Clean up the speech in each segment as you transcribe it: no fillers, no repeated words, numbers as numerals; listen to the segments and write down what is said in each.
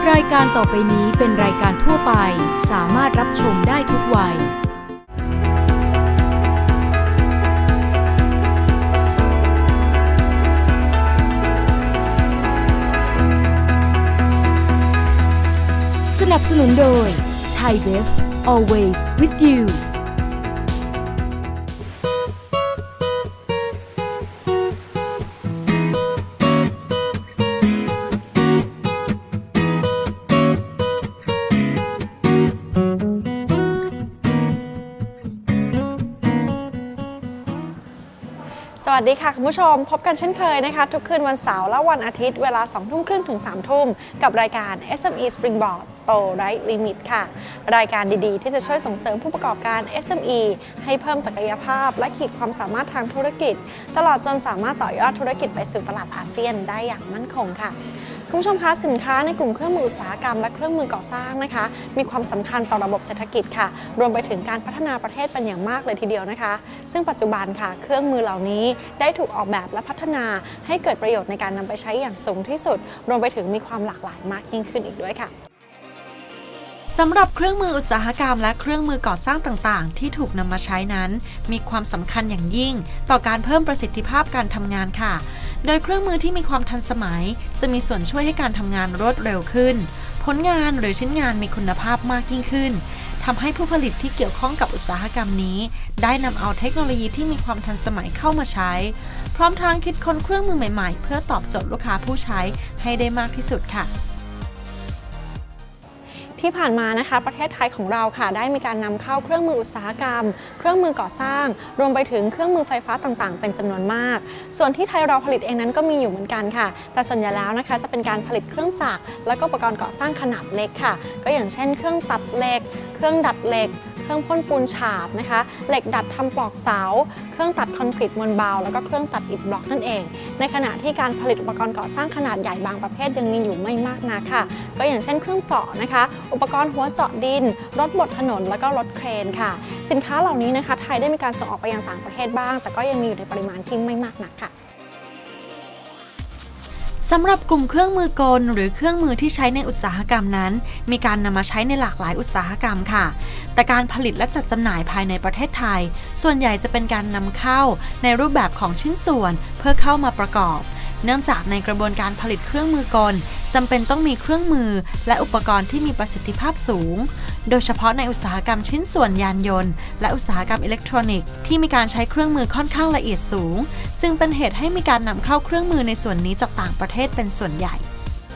รายการต่อไปนี้เป็นรายการทั่วไปสามารถรับชมได้ทุกวัยสนับสนุนโดย Thai Bev Always with you สวัสดีค่ะคุณผู้ชมพบกันเช่นเคยนะคะทุกคืนวันเสาร์และวันอาทิตย์เวลา 20:30 ถึง 3:00 กับรายการ SME Springboard โตไร้ลิมิตค่ะรายการดีๆที่จะช่วยส่งเสริมผู้ประกอบการ SME ให้เพิ่มศักยภาพและขีดความสามารถทางธุรกิจตลอดจนสามารถต่อยอดธุรกิจไปสู่ตลาดอาเซียนได้อย่างมั่นคงค่ะคุณผู้ชมคะสินค้าในกลุ่มเครื่องมืออุตสาหกรรมและเครื่องมือก่อสร้างนะคะมีความสำคัญต่อระบบเศรษฐกิจค่ะรวมไปถึงการพัฒนาประเทศเป็นอย่างมากเลยทีเดียวนะคะซึ่งปัจจุบันค่ะเครื่องมือเหล่านี้ได้ถูกออกแบบและพัฒนาให้เกิดประโยชน์ในการนำไปใช้อย่างสูงที่สุดรวมไปถึงมีความหลากหลายมากยิ่งขึ้นอีกด้วยค่ะสำหรับเครื่องมืออุตสาหกรรมและเครื่องมือก่อสร้างต่างๆที่ถูกนำมาใช้นั้นมีความสำคัญอย่างยิ่งต่อการเพิ่มประสิทธิภาพการทำงานค่ะโดยเครื่องมือที่มีความทันสมัยจะมีส่วนช่วยให้การทำงานรวดเร็วขึ้นผลงานหรือชิ้นงานมีคุณภาพมากยิ่งขึ้นทำให้ผู้ผลิตที่เกี่ยวข้องกับอุตสาหกรรมนี้ได้นำเอาเทคโนโลยีที่มีความทันสมัยเข้ามาใช้พร้อมทางคิดค้นเครื่องมือใหม่ๆเพื่อตอบโจทย์ลูกค้าผู้ใช้ให้ได้มากที่สุดค่ะที่ผ่านมานะคะประเทศไทยของเราค่ะได้มีการนำเข้าเครื่องมืออุตสาหกรรมเครื่องมือก่อสร้างรวมไปถึงเครื่องมือไฟฟ้าต่างๆเป็นจำนวนมากส่วนที่ไทยเราผลิตเองนั้นก็มีอยู่เหมือนกันค่ะแต่ส่วนใหญ่แล้วนะคะจะเป็นการผลิตเครื่องจักรและก็อุปกรณ์ก่อสร้างขนาดเล็กค่ะก็อย่างเช่นเครื่องตัดเหล็กเครื่องดัดเหล็กเครื่องพ่นปูนฉาบนะคะเหล็กดัดทำปลอกเสาเครื่องตัดคอนกรีตมวลเบาแล้วก็เครื่องตัดอิฐบล็อกนั่นเองในขณะที่การผลิตอุปกรณ์ก่อสร้างขนาดใหญ่บางประเภทยังมีอยู่ไม่มากนักค่ะก็อย่างเช่นเครื่องเจาะนะคะอุปกรณ์หัวเจาะดินรถบดถนนแล้วก็รถเครนค่ะสินค้าเหล่านี้นะคะไทยได้มีการส่งออกไปยังต่างประเทศบ้างแต่ก็ยังมีอยู่ในปริมาณที่ไม่มากนักค่ะสำหรับกลุ่มเครื่องมือกลหรือเครื่องมือที่ใช้ในอุตสาหกรรมนั้นมีการนำมาใช้ในหลากหลายอุตสาหกรรมค่ะแต่การผลิตและจัดจำหน่ายภายในประเทศไทยส่วนใหญ่จะเป็นการนำเข้าในรูปแบบของชิ้นส่วนเพื่อเข้ามาประกอบเนื่องจากในกระบวนการผลิตเครื่องมือกลจำเป็นต้องมีเครื่องมือและอุปกรณ์ที่มีประสิทธิภาพสูงโดยเฉพาะในอุตสาหกรรมชิ้นส่วนยานยนต์และอุตสาหกรรมอิเล็กทรอนิกส์ที่มีการใช้เครื่องมือค่อนข้างละเอียดสูงจึงเป็นเหตุให้มีการนำเข้าเครื่องมือในส่วนนี้จากต่างประเทศเป็นส่วนใหญ่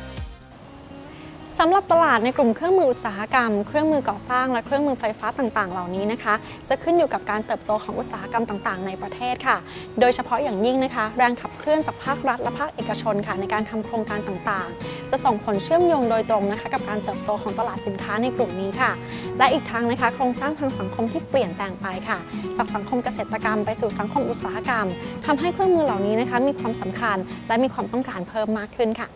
สำหรับตลาดในกลุ่มเครื่องมืออุตสาหกรรมเครื่องมือก่อสร้างและเครื่องมือไฟฟ้าต่างๆเหล่านี้นะคะจะขึ้นอยู่กับการเติบโตของอุตสาหกรรมต่างๆในประเทศค่ะโดยเฉพาะอย่างยิ่งนะคะแรงขับเคลื่อนจากภาครัฐและภาคเอกชนค่ะในการทำโครงการต่างๆจะส่งผลเชื่อมโยงโดยตรงนะคะกับการเติบโตของตลาดสินค้าในกลุ่มนี้ค่ะและอีกทั้งนะคะโครงสร้างทางสังคมที่เปลี่ยนแปลงไปค่ะจากสังคมเกษตรกรรมไปสู่สังคมอุตสาหกรรมทำให้เครื่องมือเหล่านี้นะคะมีความสำคัญและมีความต้องการเพิ่มมากขึ้นค่ะ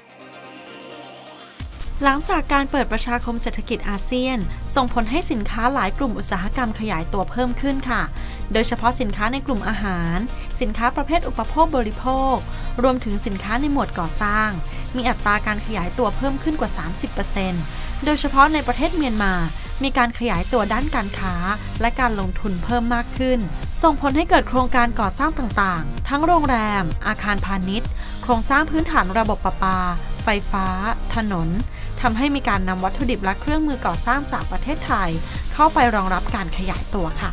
หลังจากการเปิดประชาคมเศรษฐกิจอาเซียนส่งผลให้สินค้าหลายกลุ่มอุตสาหกรรมขยายตัวเพิ่มขึ้นค่ะโดยเฉพาะสินค้าในกลุ่มอาหารสินค้าประเภทอุปโภคบริโภครวมถึงสินค้าในหมวดก่อสร้างมีอัตราการขยายตัวเพิ่มขึ้นกว่า 30% โดยเฉพาะในประเทศเมียนมามีการขยายตัวด้านการค้าและการลงทุนเพิ่มมากขึ้นส่งผลให้เกิดโครงการก่อสร้างต่างๆทั้งโรงแรมอาคารพาณิชย์โครงสร้างพื้นฐานระบบประปาไฟฟ้าถนนทำให้มีการนำวัตถุดิบและเครื่องมือก่อสร้างจากประเทศไทยเข้าไปรองรับการขยายตัวค่ะ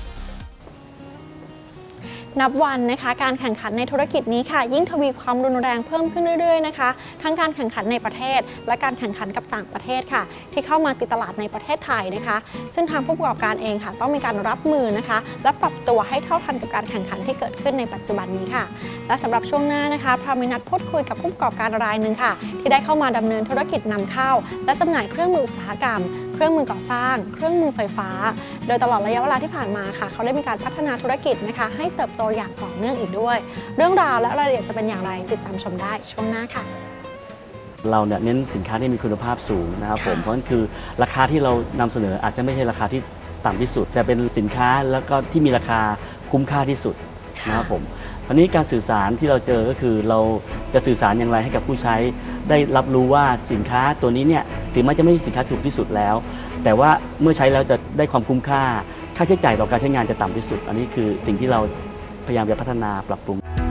นับวันนะคะการแข่งขันในธุรกิจนี้ค่ะยิ่งทวีความรุนแรงเพิ่มขึ้นเรื่อยๆนะคะทั้งการแข่งขันในประเทศและการแข่งขันกับต่างประเทศค่ะที่เข้ามาติดตลาดในประเทศไทยนะคะซึ่งทางผู้ประกอบการเองค่ะต้องมีการรับมือนะคะและปรับตัวให้เท่าทันกับการแข่งขันที่เกิดขึ้นในปัจจุบันนี้ค่ะและสำหรับช่วงหน้านะคะพามินัดพูดคุยกับผู้ประกอบการรายหนึ่งค่ะที่ได้เข้ามาดำเนินธุรกิจนำเข้าและจำหน่ายเครื่องมืออุตสาหกรรมเครื่องมือก่อสร้างเครื่องมือไฟฟ้าโดยตลอดระยะเวลาที่ผ่านมาค่ะเขาได้มีการพัฒนาธุรกิจนะคะให้เติบโตอย่างต่อเนื่องอีกด้วยเรื่องราวและรายละเอียดจะเป็นอย่างไรติดตามชมได้ช่วงหน้าค่ะเราเนี่ยเน้นสินค้าที่มีคุณภาพสูงนะครับผมเพราะฉะนั้นคือราคาที่เรานำเสนออาจจะไม่ใช่ราคาที่ต่ำที่สุดแต่เป็นสินค้าแล้วก็ที่มีราคาคุ้มค่าที่สุดนะครับผมคราวนี้การสื่อสารที่เราเจอก็คือเราจะสื่อสารอย่างไรให้กับผู้ใช้ได้รับรู้ว่าสินค้าตัวนี้เนี่ยถึงแม้จะไม่ใช่สินค้าถูกที่สุดแล้วแต่ว่าเมื่อใช้แล้วจะได้ความคุ้มค่าใช้จ่ายต่อการใช้งานจะต่ำที่สุดอันนี้คือสิ่งที่เราพยายามจะพัฒนาปรับปรุง